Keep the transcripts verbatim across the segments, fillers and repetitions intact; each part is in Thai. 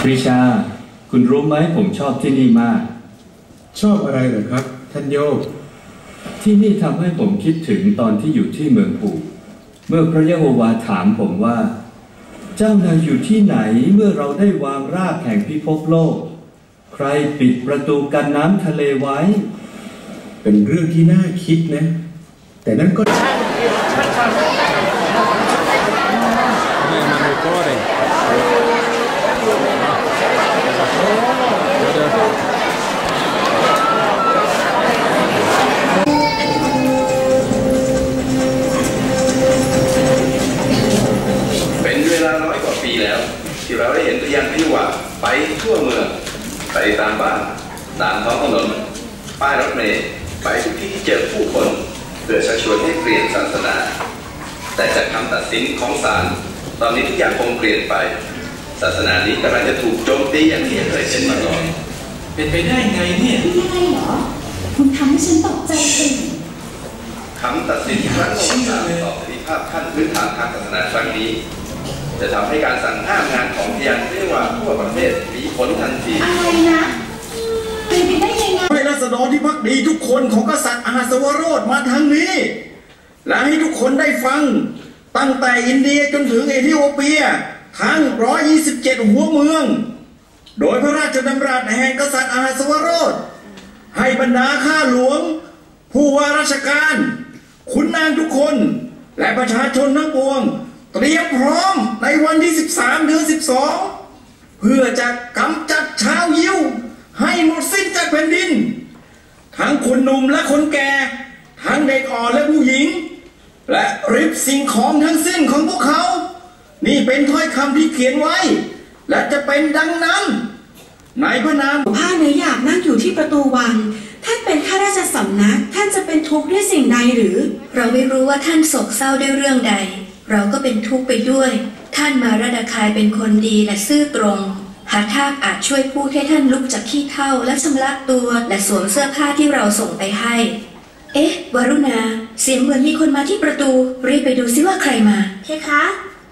ปรีชาคุณรู้ไหมผมชอบที่นี่มากชอบอะไรเหรอครับท่านโยกที่นี่ทำให้ผมคิดถึงตอนที่อยู่ที่เมืองปู่เมื่อพระยะโฮวาถามผมว่าเจ้านายอยู่ที่ไหนเมื่อเราได้วางรากแห่งพิภพโลกใครปิดประตูกันน้ำทะเลไว้เป็นเรื่องที่น่าคิดนะแต่นั้นก็เป็นเวลาร้อยกว่าปีแล้วที่เราได้เห็นตัวอย่างที่ว่าไปทั่วเมืองไปตามบ้านตามท้องถนนป้ายรถเมล์ไปทุกที่ที่เจอผู้คนเพื่อชักชวนให้เปลี่ยนศาสนาแต่จากคำตัดสินของศาลตอนนี้ทุกอย่างคงเปลี่ยนไปศาสนานี้กำลังจะถูกโจมตีอย่างที่เคยเป็นมาก่อนเป็นไปได้ไงเนี่ยเป็นยังไงเหรอคุณทำให้ฉันตกใจสิคำตัดสินครั้งของศาลต่อเสรีภาพขั้นพื้นฐานทางศาสนาครั้งนี้จะทำให้การสั่งห้ามงานของพยานเรียกว่าทั่วประเทศมีผลทันทีอะไรนะเป็นไปได้ยังไงให้ราษฎรที่ภักดีทุกคนของกษัตริย์อาหาสวโรธมาทางนี้และให้ทุกคนได้ฟังตั้งแต่อินเดียจนถึงเอธิโอเปียทั้งหนึ่งร้อยยี่สิบเจ็ดหัวเมืองโดยพระราชดำรัสแห่งกษัตริย์อาหาสวโรธให้บรรดาข้าหลวงผู้ว่าราชการขุนนางทุกคนและประชาชนทั้งปวงเตรียมพร้อมในวันที่สิบสามเดือนสิบสองเพื่อจะกำจัดชาวยิวให้หมดสิ้นจากแผ่นดินทั้งคนหนุ่มและคนแก่ทั้งเด็กอ่อนและผู้หญิงและริบสิ่งของทั้งสิ้นของพวกเขานี่เป็นถ้อยคำที่เขียนไว้และจะเป็นดังนั้นในพระนามผ้าเนื้อหยาบนั่งอยู่ที่ประตูวังท่านเป็นข้าราชสำนักท่านจะเป็นทุกข์ด้วยสิ่งใดหรือเราไม่รู้ว่าท่านโศกเศร้าด้วยเรื่องใดเราก็เป็นทุกข์ไปด้วยท่านมาราดาคายเป็นคนดีและซื่อตรงหาทากอาจช่วยพูดให้ท่านลุกจากขี้เถ้าและชำระตัวและสวมเสื้อผ้าที่เราส่งไปให้เอ๊ะวรุณาเสียงเหมือนมีคนมาที่ประตูรีบไปดูซิว่าใครมาเพคะ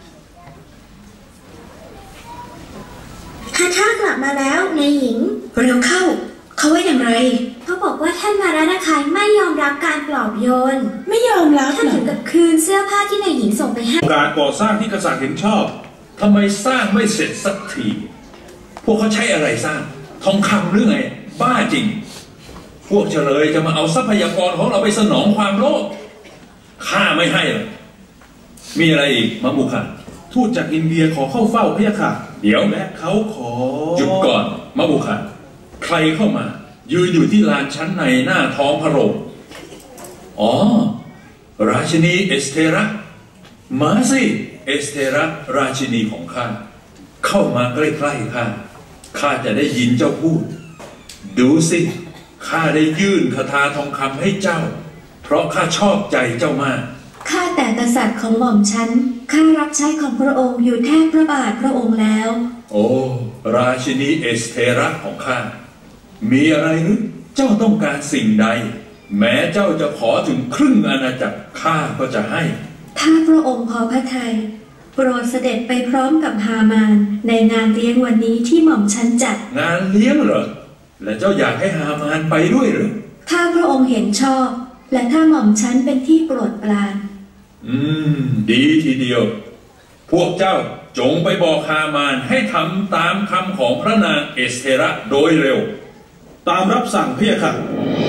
หาทากกลับมาแล้วนายหญิงเร็วเข้าเขาว่าอย่างไรเขาบอกว่าท่านมาราดาคายไม่ยอมรับการปลอบโยนไม่ยอมรับท่านถึงกับคืนเสื้อผ้าที่นายหญิงส่งไปให้การก่อสร้างที่กษัตริย์เห็นชอบทำไมสร้างไม่เสร็จสักทีพวกเขาใช้อะไรสร้างทองคำหรือไงบ้าจริงพวกเฉลยจะมาเอาทรัพยากรของเราไปสนองความโลภข้าไม่ให้หรอกมีอะไรอีกมะมุขะทูตจากอินเดียขอเข้าเฝ้าพระยะค่ะเดี๋ยวและเขาขอหยุดก่อนมะมุขะใครเข้ามายืนอยู่ที่ลานชั้นในหน้าท้องพระโรงอ๋อราชินีเอสเทระมาสิเอสเทระราชินีของข้าเข้ามาใกล้ๆข้าข้าจะได้ยินเจ้าพูดดูสิข้าได้ยื่นคาถาทองคำให้เจ้าเพราะข้าชอบใจเจ้ามากข้าแต่กษัตริย์ของหม่อมฉันข้ารับใช้ของพระองค์อยู่แทบพระบาทพระองค์แล้วโอ้ราชินีเอสเทระของข้ามีอะไรหรือเจ้าต้องการสิ่งใดแม้เจ้าจะขอถึงครึ่งอาณาจักรข้าก็จะให้ถ้าพระองค์พอพระทัยโปรดเสด็จไปพร้อมกับฮามานในงานเลี้ยงวันนี้ที่หม่อมฉันจัดงานเลี้ยงเหรอและเจ้าอยากให้ฮามานไปด้วยหรือถ้าพระองค์เห็นชอบและถ้าหม่อมฉันเป็นที่โปรดปรานอืมดีทีเดียวพวกเจ้าจงไปบอกฮามานให้ทำตามคำของพระนางเอสเทระโดยเร็วตามรับสั่งพระยะค่ะ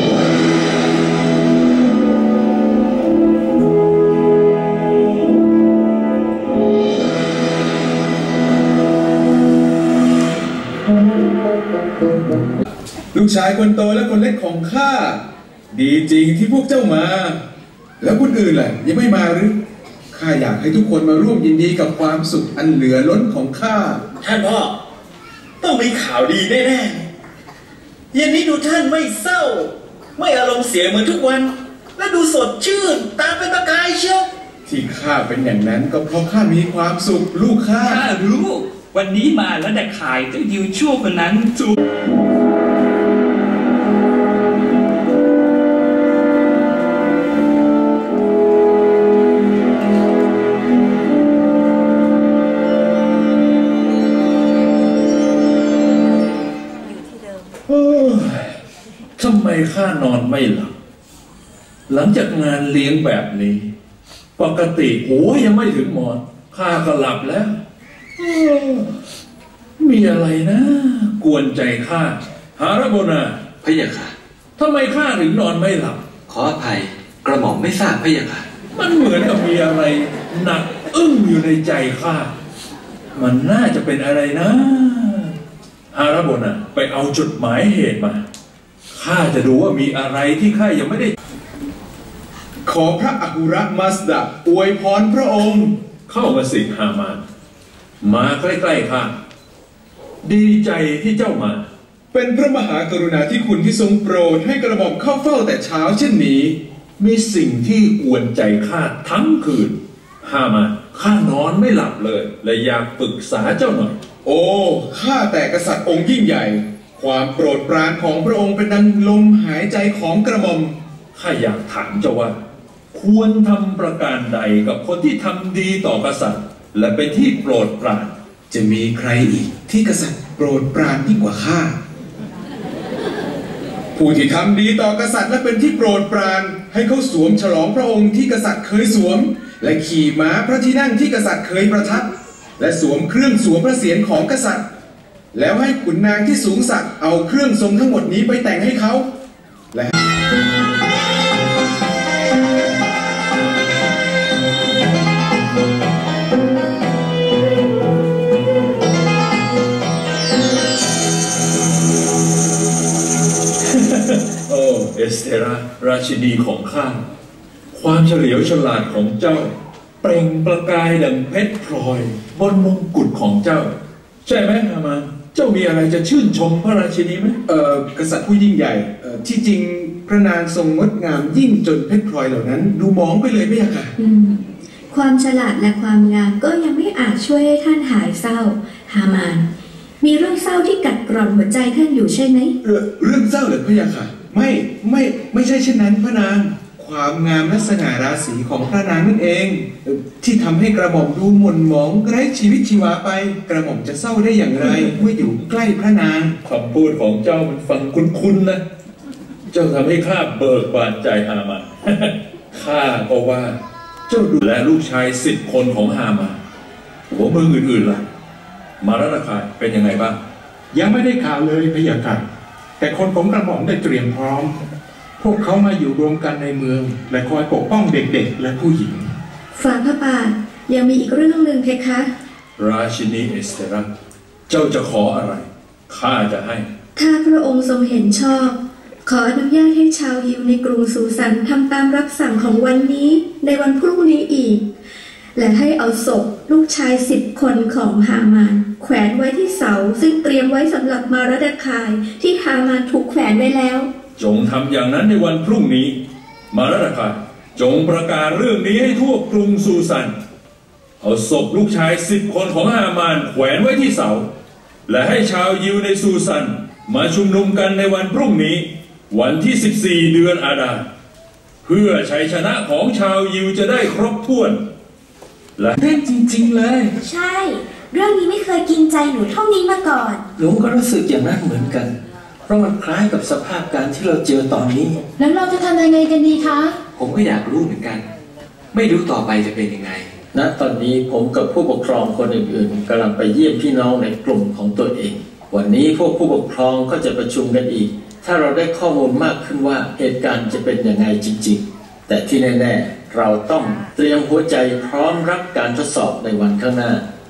ลูกชายคนโตและคนเล็กของข้าดีจริงที่พวกเจ้ามาแล้วคนอื่นล่ะยังไม่มาหรือข้าอยากให้ทุกคนมาร่วมยินดีกับความสุขอันเหลือล้นของข้าท่านพ่อต้องมีข่าวดีแน่ๆเย็นนี้ดูท่านไม่เศร้าไม่อารมณ์เสียเหมือนทุกวันและดูสดชื่นตาเป็นประกายเชียวที่ข้าเป็นอย่างนั้นก็เพราะข้ามีความสุขลูกข้าข้ารู้วันนี้มาแล้วแต่ขายเจ้ายิวชั่วคนนั้นจูไมข้านอนไม่หลับหลังจากงานเลี้ยงแบบนี้ปกติหัวยังไม่ถึงหมอนข้าก็หลับแล้วมีอะไรนะกวนใจข้าหาระบนาพะยะค่ะทำไมข้าถึงนอนไม่หลับขออภัยกระหม่อมไม่ทราบพะยะค่ะมันเหมือนกับมีอะไรหนักอึ้งอยู่ในใจข้ามันน่าจะเป็นอะไรนะหาระบนาไปเอาจดหมายเหตุมาข้าจะดูว่ามีอะไรที่ข้ายังไม่ได้ขอพระอหุระมัสดะอวยพรพระองค์เข้ามาสิฮามานมาใกล้ๆข้าดีใจที่เจ้ามาเป็นพระมหากรุณาธิคุณที่ทรงโปรดให้กระหม่อมเข้าเฝ้าแต่เช้าเช่นนี้มีสิ่งที่กวนใจข้าทั้งคืนฮามานข้านอนไม่หลับเลยและอยากปรึกษาเจ้าหน่อยโอ้ข้าแต่กษัตริย์องค์ยิ่งใหญ่ความโปรดปรานของพระองค์เป็นดังลมหายใจของกระหม่อมข้าอยากถามเจ้าว่าควรทำประการใดกับคนที่ทำดีต่อกษัตริย์และเป็นที่โปรดปรานจะมีใครอีกที่กษัตริย์โปรดปรานยิ่งกว่าข้าผู้ที่ทำดีต่อกษัตริย์และเป็นที่โปรดปรานให้เขาสวมฉลองพระองค์ที่กษัตริย์เคยสวมและขี่ม้าพระที่นั่งที่กษัตริย์เคยประทับและสวมเครื่องสวมพระเศียรของกษัตริย์แล้วให้ขุนนางที่สูงสักเอาเครื่องทรงทั้งหมดนี้ไปแต่งให้เขาและโอ้เอสเทราราชินีของข้าความเฉลียวฉลาดของเจ้าเปล่งประกายดังเพชรพลอยบนมงกุฎของเจ้าใช่ไหมฮามานเจ้ามีอะไรจะชื่นชมพระราชินีไหมเอ่อกษัตริย์ผู้ยิ่งใหญ่เอ่อที่จริงพระนางทรงงดงามยิ่งจนเพชรพลอยเหล่านั้นดูมองไปเลยไม่ยากค่ะความฉลาดและความงามก็ยังไม่อาจช่วยให้ท่านหายเศร้าฮามานมีเรื่องเศร้าที่กัดกร่อนหัวใจท่านอยู่ใช่ไหมเออเรื่องเศร้าเหรอพะยะค่ะไม่ไม่ไม่ใช่เช่นนั้นพระนางความงามและสง่าราศีของพระนางนั่นเองที่ทำให้กระหม่อมดูหม่นหมองไร้ชีวิตชีวาไปกระหม่อมจะเศร้าได้อย่างไรเมื่ออยู่ใกล้พระนางคำพูดของเจ้ามันฟังคุ้นๆนะเจ้าทำให้ข้าเบิกบานใจฮามานข้าก็ว่าเจ้าดูแลลูกชายสิบคนของฮามานหัวเมืองอื่นๆล่ะมาราคาเป็นยังไงบ้างยังไม่ได้ข่าวเลยพะยะค่ะแต่คนของกระหม่อมได้เตรียมพร้อมพวกเขามาอยู่รวมกันในเมืองและคอยปกป้องเด็กๆและผู้หญิงฝ่าพระบาทยังมีอีกเรื่องหนึ่งเพคะราชินีเอสเทราเจ้าจะขออะไรข้าจะให้ถ้าพระองค์ทรงเห็นชอบขออนุญาตให้ชาวยิวในกรุงซูซันทำตามรับสั่งของวันนี้ในวันพรุ่งนี้อีกและให้เอาศพลูกชายสิบคนของฮามานแขวนไว้ที่เสาซึ่งเตรียมไว้สำหรับมาราดาคายที่ฮามานถูกแขวนไว้แล้วจงทำอย่างนั้นในวันพรุ่งนี้มาราดาคายจงประกาศเรื่องนี้ให้ทั่วกรุงซูซันเอาศพลูกชายสิบคนของฮามานแขวนไว้ที่เสาและให้ชาวยิวในซูซันมาชุมนุมกันในวันพรุ่งนี้วันที่สิบสี่เดือนอาดาเพื่อชัยชนะของชาวยิวจะได้ครบถ้วนและเรื่องจริงๆเลยใช่เรื่องนี้ไม่เคยกินใจหนูเท่านี้มาก่อนหนูก็รู้สึกอย่างนั้นเหมือนกันเพราะมันคล้ายกับสภาพการที่เราเจอตอนนี้แล้วเราจะทำยังไงกันดีคะผมก็อยากรู้เหมือนกันไม่รู้ต่อไปจะเป็นยังไงณตอนนี้ผมกับผู้ปกครองคนอื่นๆกำลังไปเยี่ยมพี่น้องในกลุ่มของตัวเองวันนี้พวกผู้ปกครองก็จะประชุมกันอีกถ้าเราได้ข้อมูลมากขึ้นว่าเหตุการณ์จะเป็นยังไงจริงๆแต่ที่แน่ๆเราต้องเตรียมหัวใจพร้อมรับการทดสอบในวันข้างหน้า